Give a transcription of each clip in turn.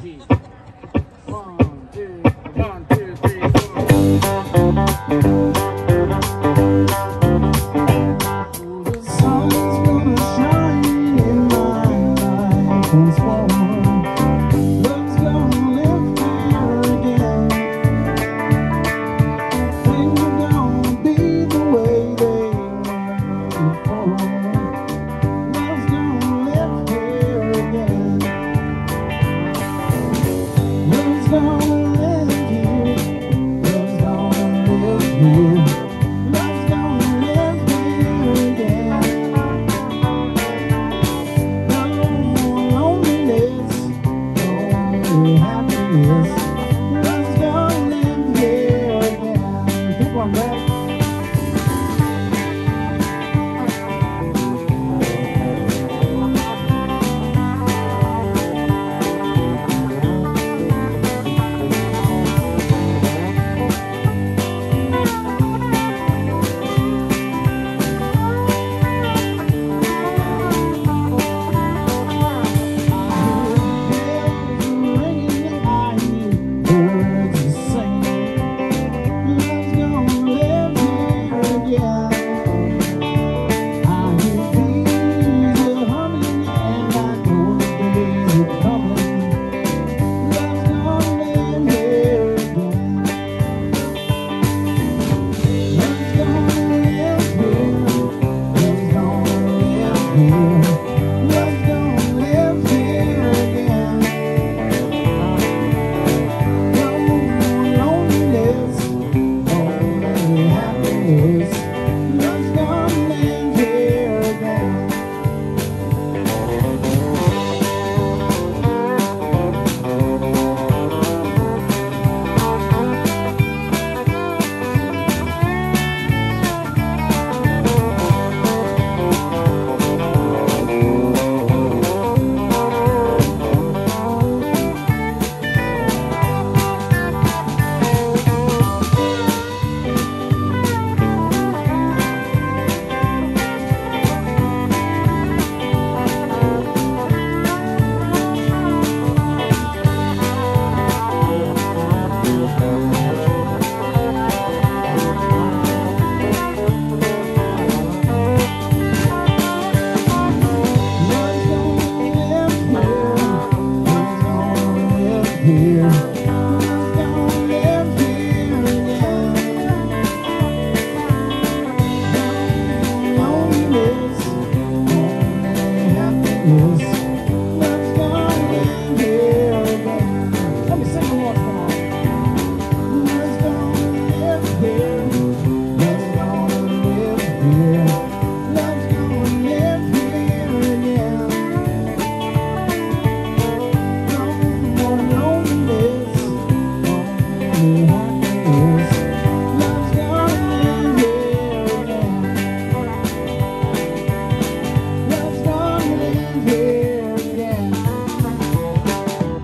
G. 1, 2, 1, 2, 3, 4. The sun's gonna shine in my life once more. Love's gonna live here again. Things are gonna be the way they were before. Love's gonna live here again. Love's gonna live here. Love's gonna live here. Love's gonna live here again. No more loneliness, no more happiness. Love's gonna live here again. Keep on back.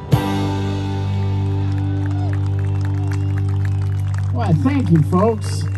Well, thank you, folks.